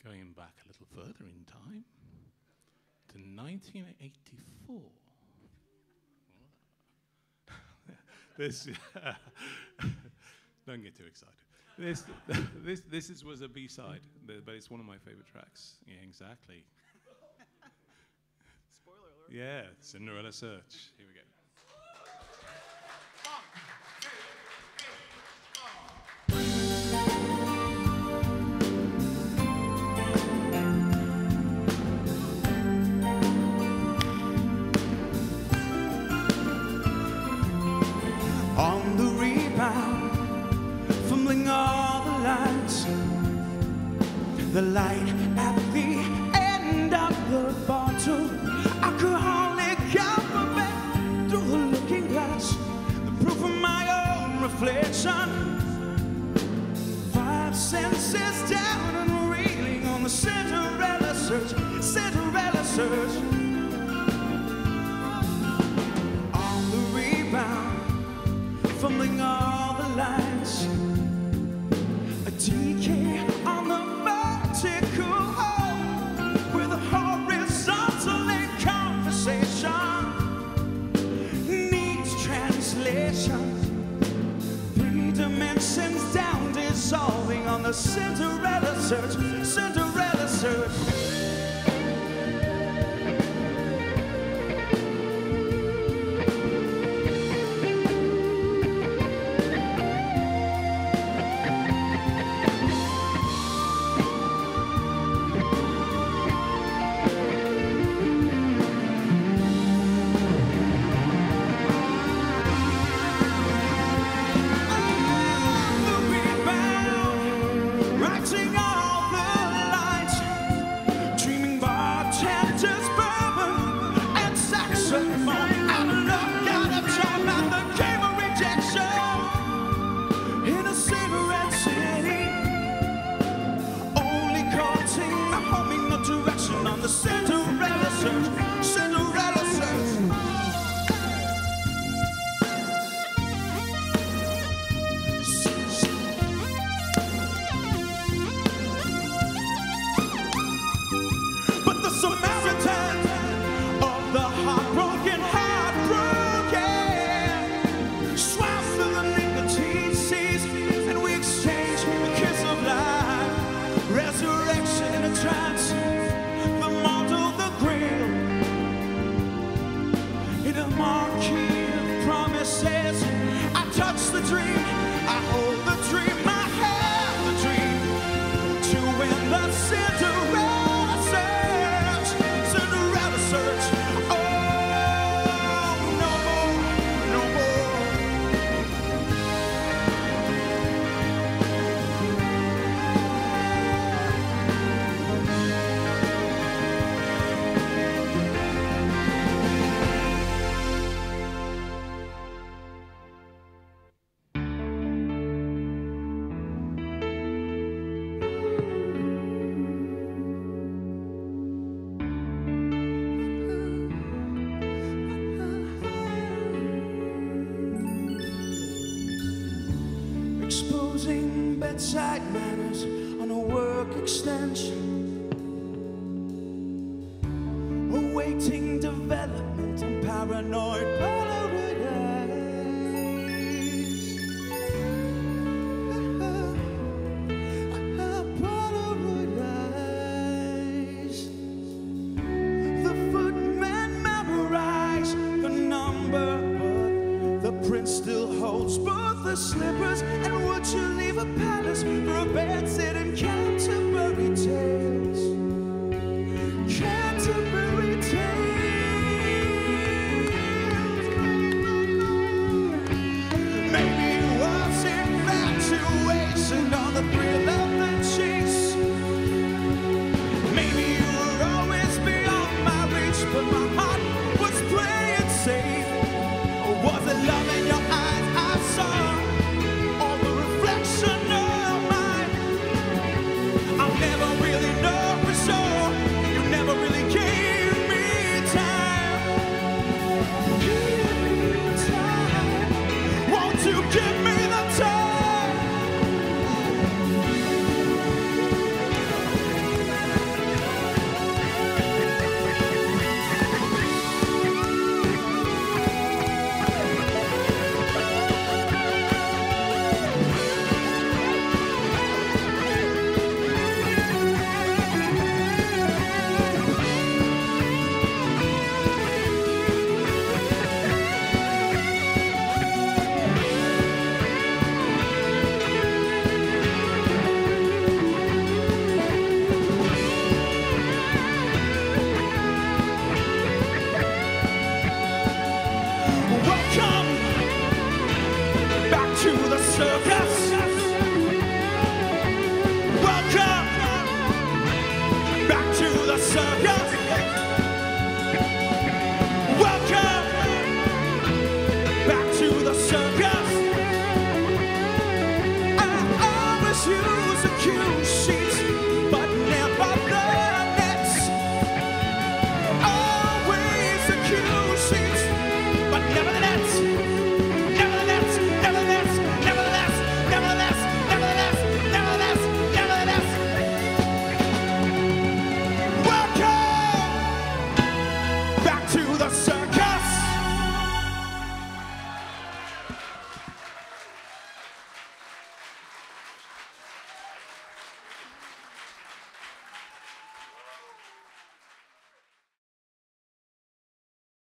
Going back a little further in time to 1984. This don't get too excited. This was a B-side, but it's one of my favorite tracks. Yeah, exactly. Spoiler alert. Yeah, Cinderella Search. Here we go. On the rebound, fumbling all the lights, the light at the end of the bottle. I could hardly comprehend through the looking glass the proof of my own reflection. 5 senses down and reeling on the Cinderella search, Cinderella search. On the rebound, fumbling all the lines, a decay on the vertical hole with a horizontal in conversation needs translation. 3 dimensions down, dissolving on the Cinderella search, Cinderella search. The Cinderella search, Cinderella search. But the Samaritan of the heartbroken, swims through the nicotine seas, and we exchange the kiss of life, resurrection in a trance. Marquee of promises, I touch the dream, I hold the dream, I have the dream to win the Cinderella search, Cinderella search. Oh, no more, no exposing bedside manners on a work extension, awaiting development and paranoid Polaroid eyes. Polaroid eyes. The footmen memorize the number, but the prince still holds both the slippers. And would you leave a palace for a bed sit in Canterbury Tales? Canterbury Tales. of your